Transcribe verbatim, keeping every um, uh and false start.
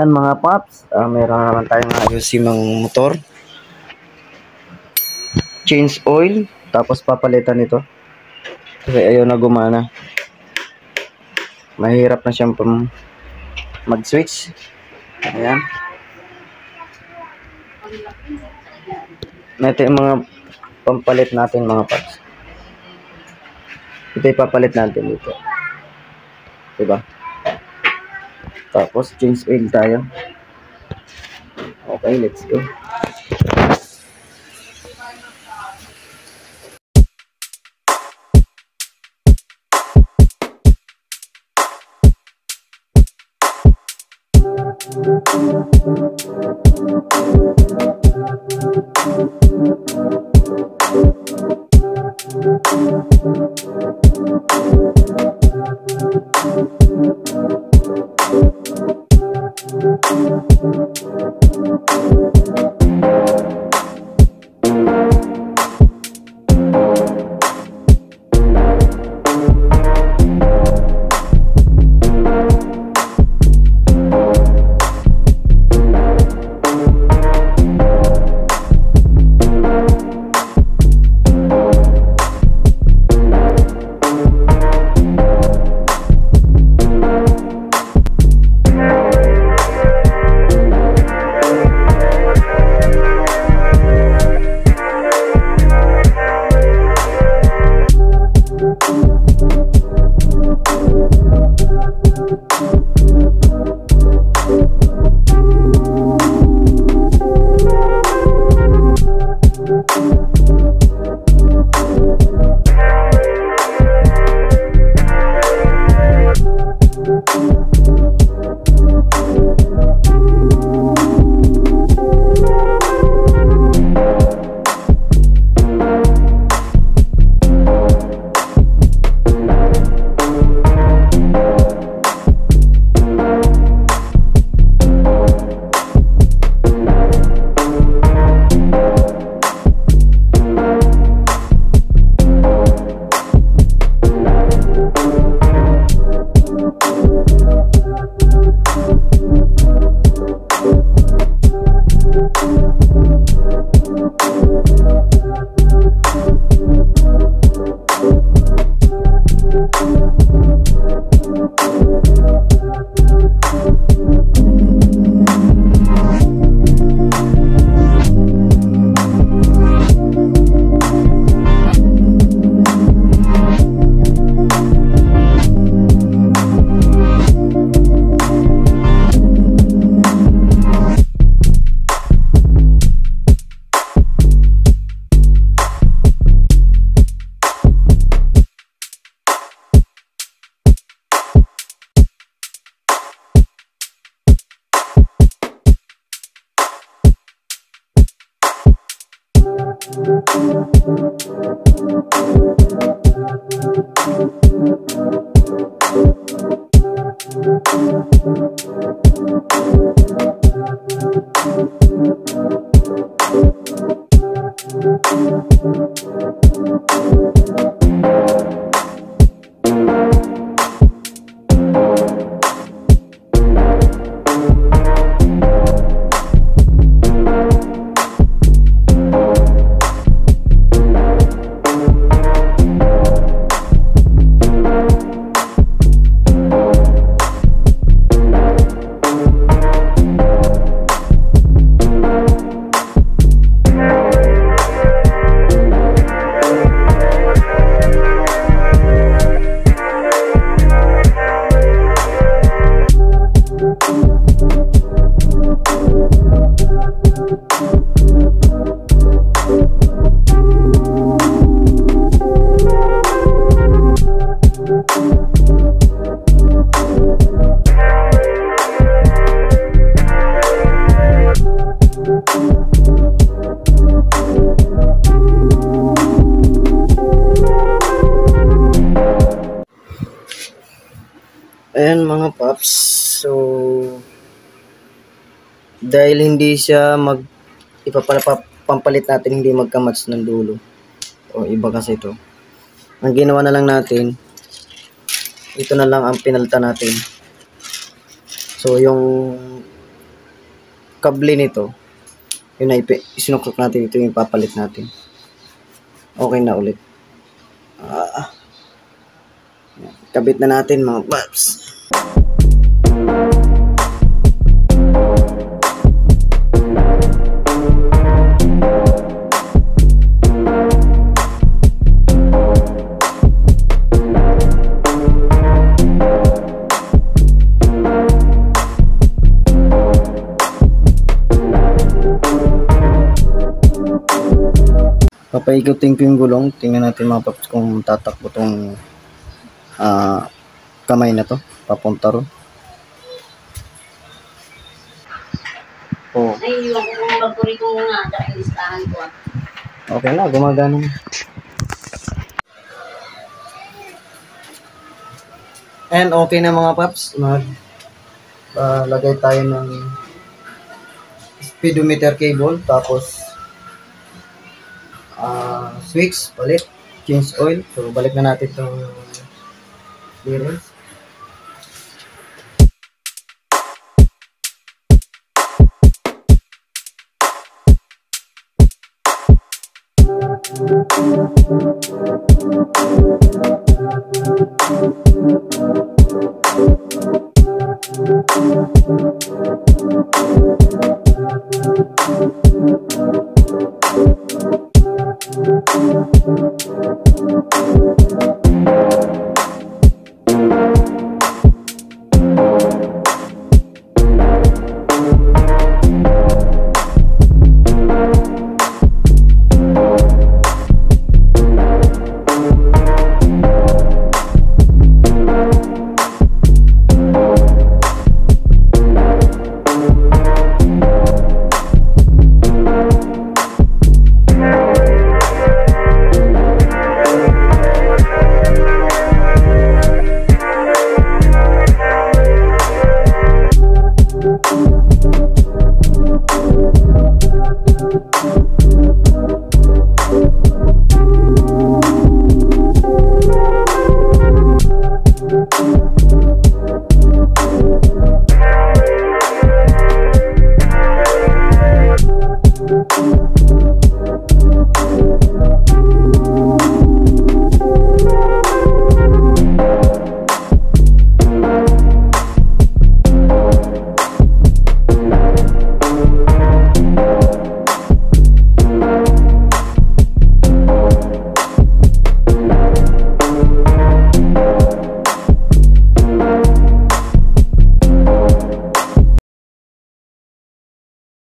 Ayan mga paps, uh, meron na naman tayong ayusin ng motor. Change oil, tapos papalitan ito. Kasi ayaw na gumana. Mahirap na siyang mag-switch. Ayan. Ito yung mga pampalit natin mga paps. Ito yung papalit natin dito. Diba? Tapos change oil tayo. Okay, let's go. Ayan mga paps, so dahil hindi siya mag ipapampalit natin, hindi magka-match ng dulo o iba kasi ito, ang ginawa na lang natin, ito na lang ang pinalitan natin. So yung kable nito, yun na, ipi- isinuklok natin, ito yung papalit natin. Okay na ulit. Ah, kabit na natin mga paps. Papaikutin ko yung gulong. Tingnan natin mga paps kung tatakbo tong ah, kamay na to. Papunta ron. Oh. Ay, yung kung magpuri ko nga, dahil listahan ko. Okay na, gumagana na. And okay na mga paps. Mag uh, lagay tayo ng speedometer cable. Tapos uh, switch, palit, change oil. So balik na natin itong clearance.